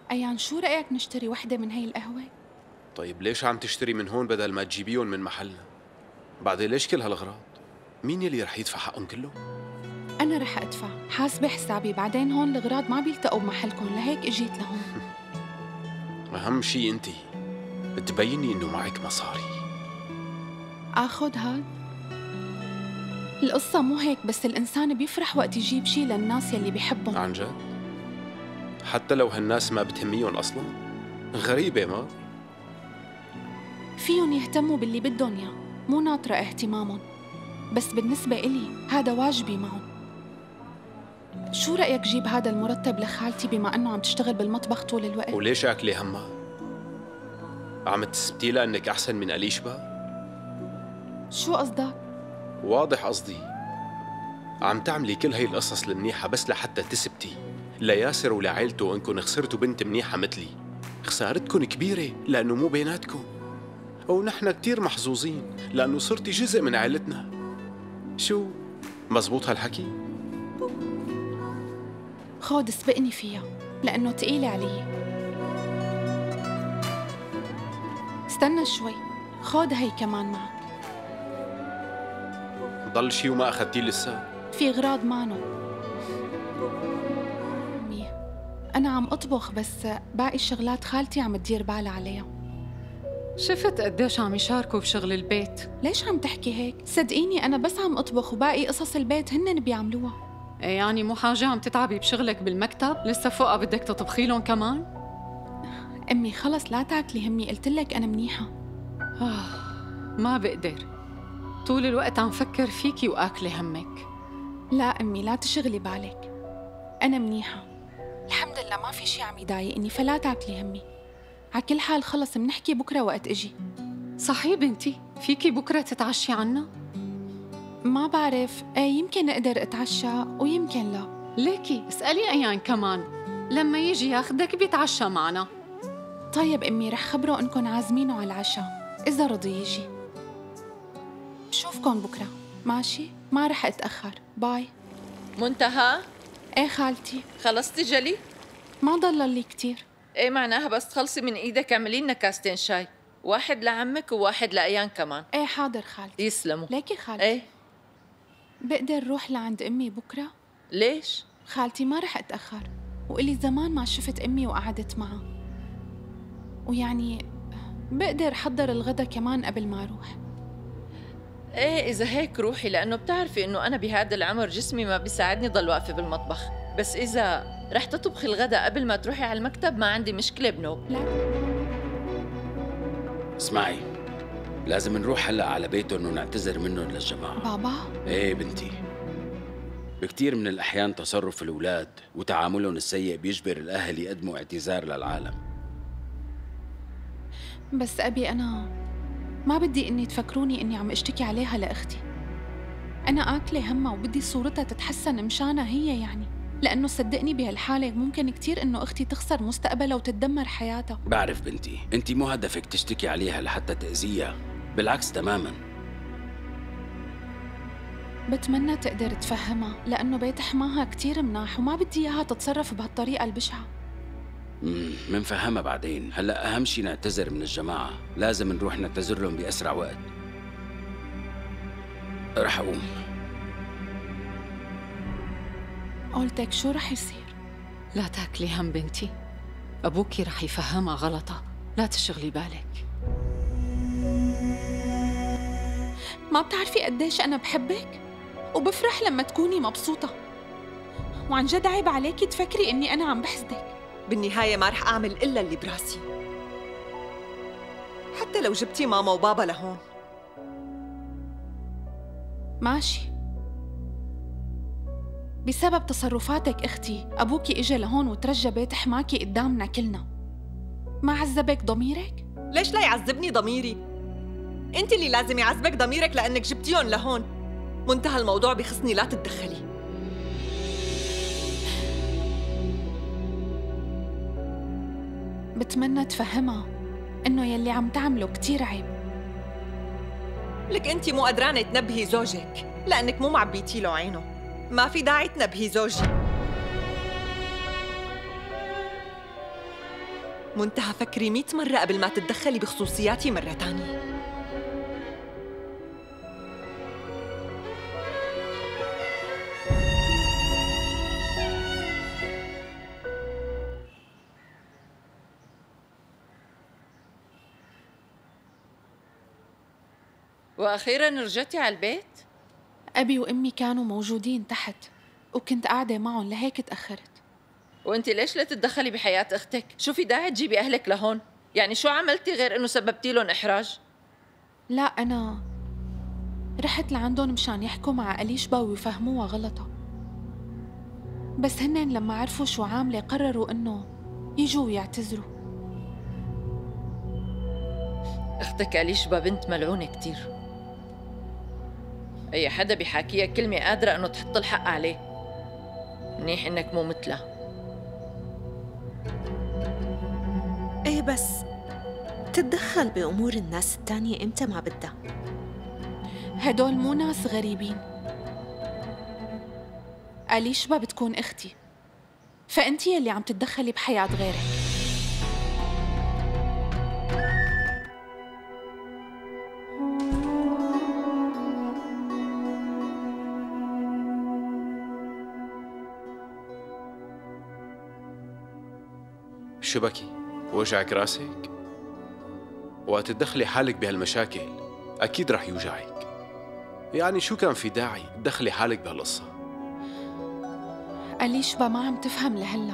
أيان شو رأيك نشتري وحدة من هي القهوة؟ طيب ليش عم تشتري من هون بدل ما تجيبيهم من محلنا؟ بعدين ليش كل هالأغراض؟ مين يلي رح يدفع حقهم كلهم؟ أنا رح أدفع، حاسبة حسابي، بعدين هون الأغراض ما بيلتقوا بمحلكم، لهيك إجيت لهون. أهم شي أنتِ تبيني إنه معك مصاري. آخُد هاد؟ القصة مو هيك، بس الإنسان بيفرح وقت يجيب شي للناس يلي بيحبهم. عن جد؟ حتى لو هالناس ما بتهميهم أصلاً؟ غريبة ما؟ فيهم يهتموا باللي بدهم إياه، مو ناطرة اهتمامهم، بس بالنسبة إلي هذا واجبي معهم. شو رأيك جيب هذا المرتب لخالتي بما أنه عم تشتغل بالمطبخ طول الوقت؟ وليش أكلي همها؟ عم تثبتي لها إنك أحسن من أليشبا؟ شو قصدك؟ واضح قصدي. عم تعملي كل هي القصص المنيحة بس لحتى تثبتي لياسر ولعائلته إنكم خسرتوا بنت منيحة مثلي. خسارتكم كبيرة لأنه مو بيناتكم، ونحن كتير محظوظين لأنه صرتي جزء من عائلتنا. شو؟ مزبوط هالحكي؟ خود اسبقني فيها لأنه تقيلة علي. استنى شوي، خود هي كمان معك. ضل شي وما أخدتيه لسه؟ في غراض معنا. أمي أنا عم أطبخ، بس باقي الشغلات خالتي عم تدير بالها عليها. شفت قديش عم يشاركوا بشغل البيت؟ ليش عم تحكي هيك؟ صدقيني أنا بس عم أطبخ وباقي قصص البيت هن بيعملوها. إيه يعني مو حاجة عم تتعبي بشغلك بالمكتب؟ لسه فوقها بدك تطبخي لهم كمان؟ أمي خلص لا تاكلي همي، قلتلك أنا منيحة. ما بقدر، طول الوقت عم فكر فيكي وآكلة همك. لا أمي لا تشغلي بالك، أنا منيحة الحمد لله، ما في شي عم يضايقني، فلا تاكلي همي. على كل حال خلص منحكي بكرة وقت إجي. صحيح بنتي، فيكي بكرة تتعشي عنا؟ ما بعرف، يمكن أقدر أتعشى ويمكن لا. ليكي اسألي أيان كمان، لما يجي ياخدك بيتعشى معنا. طيب أمي رح خبره إنكن عازمينه على العشاء، إذا رضي يجي. بشوفكن بكرة، ماشي؟ ما رح أتأخر، باي. منتهى؟ إيه خالتي؟ خلصتي جلي؟ ما ضل لي كتير. ايه معناها بس تخلصي من ايدك اعملي لنا كاستين شاي، واحد لعمك وواحد لأيان كمان. إيه حاضر خالتي. يسلموا. ليكي خالتي. ايه بقدر روح لعند أمي بكرة؟ ليش؟ خالتي ما رح أتأخر، وإلي زمان ما شفت أمي وقعدت معها، ويعني بقدر حضر الغدا كمان قبل ما أروح. ايه إذا هيك روحي، لأنه بتعرفي إنه أنا بهذا العمر جسمي ما بيساعدني ضل واقفة بالمطبخ، بس إذا رح تطبخي الغدا قبل ما تروحي على المكتب ما عندي مشكلة بنوب. لا اسمعي، لازم نروح هلأ على بيتهم ونعتذر منهم للجماعة. بابا؟ ايه بنتي، بكتير من الأحيان تصرف الأولاد وتعاملهم السيء بيجبر الأهل يقدموا اعتذار للعالم. بس أبي أنا ما بدي إني تفكروني إني عم أشتكي عليها لأختي. أنا آكلة همها وبدي صورتها تتحسن مشانها هي، يعني لأنه صدقني بهالحالة ممكن كتير إنه أختي تخسر مستقبلها وتتدمر حياتها. بعرف بنتي، انت مو هدفك تشتكي عليها لحتى تأذيها، بالعكس تماماً. بتمنى تقدر تفهمها لأنه بيت حماها كتير مناح وما بدي إياها تتصرف بهالطريقة البشعة. منفهمها بعدين، هلأ أهم شي نعتذر من الجماعة، لازم نروح نعتذر لهم بأسرع وقت. رح أقوم. قولتك شو رح يصير؟ لا تاكلي هم بنتي، أبوكي رح يفهمها غلطة، لا تشغلي بالك. ما بتعرفي قديش أنا بحبك وبفرح لما تكوني مبسوطة، وعن جد عيب عليكي تفكري إني أنا عم بحسدك. بالنهاية ما رح أعمل إلا اللي براسي، حتى لو جبتي ماما وبابا لهون. ماشي، بسبب تصرفاتك اختي أبوكي إجا لهون وترجى بيت حماكي قدامنا كلنا، ما عذبك ضميرك؟ ليش لا يعذبني ضميري؟ انت اللي لازم يعذبك ضميرك لأنك جبتيهم لهون. منتهى الموضوع بخصني، لا تتدخلي. بتمنى تفهمها إنه يلي عم تعمله كتير عيب. لك انت مو قدرانة تنبهي زوجك لأنك مو معبيتي له عينه، ما في داعي تنبهي زوجي. منتهى فكري 100 مرة قبل ما تتدخلي بخصوصياتي مرة تانية. وأخيراً رجعتي على البيت؟ أبي وأمي كانوا موجودين تحت وكنت قاعدة معهم لهيك تأخرت. وأنت ليش لا تتدخلي بحياة أختك؟ شو في داعي تجيبي أهلك لهون؟ يعني شو عملتي غير إنه سببتي لهم إحراج؟ لا أنا رحت لعندهم مشان يحكوا مع أليشبا ويفهموها غلطة، بس هنن لما عرفوا شو عاملة قرروا إنه يجوا ويعتذروا. أختك أليشبا بنت ملعونة كتير. أي حدا بيحاكيها كلمة قادرة إنه تحط الحق عليه. منيح إنك مو مثلها. ايه بس تتدخل بأمور الناس التانية إمتى ما بدها. هدول مو ناس غريبين. أليشبا بتكون أختي، فأنتي يلي عم تتدخلي بحياة غيرك. شبكي وجعك راسك؟ وقت تدخلي حالك بهالمشاكل أكيد رح يوجعك. يعني شو كان في داعي تدخلي حالك بهالقصة؟ أليشبا ما عم تفهم لهلأ،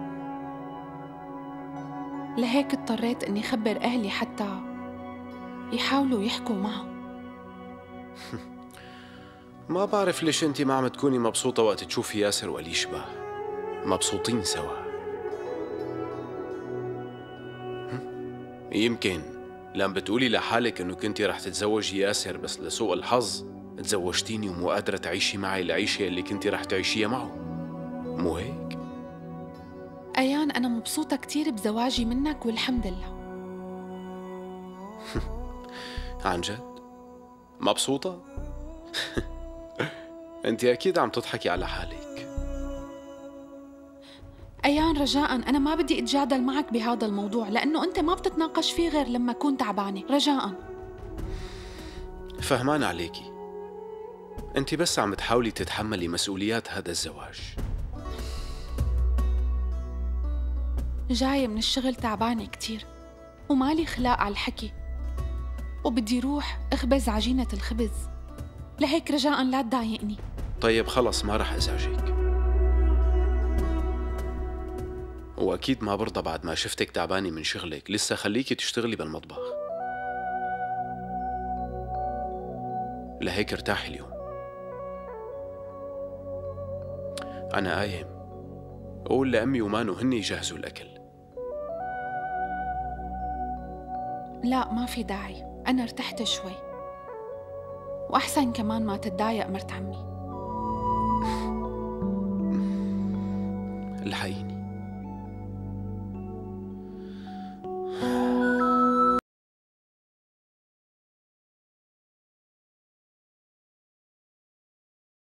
لهيك اضطريت إني خبر أهلي حتى يحاولوا يحكوا معه. ما بعرف ليش أنت ما عم تكوني مبسوطة وقت تشوفي ياسر وأليشبا مبسوطين سوا. يمكن لما بتقولي لحالك إنه كنتي رح تتزوجي ياسر بس لسوء الحظ تزوجتيني ومو قادرة تعيشي معي العيشة اللي كنتي رح تعيشيها معه، مو هيك؟ أيان أنا مبسوطة كتير بزواجي منك والحمد لله. عن جد؟ مبسوطة؟ أنت أكيد عم تضحكي على حالك. أيان رجاءً أنا ما بدي أتجادل معك بهذا الموضوع لأنه أنت ما بتتناقش فيه غير لما أكون تعبانة، رجاءً. فهمان عليكي، أنت بس عم تحاولي تتحملي مسؤوليات هذا الزواج. جاية من الشغل تعبانة كتير ومالي خلاق على الحكي، وبدي روح أخبز عجينة الخبز، لهيك رجاءً لا تضايقني. طيب خلص ما رح أزعجك، وأكيد ما برضى بعد ما شفتك تعبانة من شغلك لسه خليكي تشتغلي بالمطبخ. لهيك ارتاحي اليوم. أنا قايم، قول لأمي ومانو هن يجهزوا الأكل. لا ما في داعي، أنا ارتحت شوي، وأحسن كمان ما تتضايق مرت عمي. الحقيني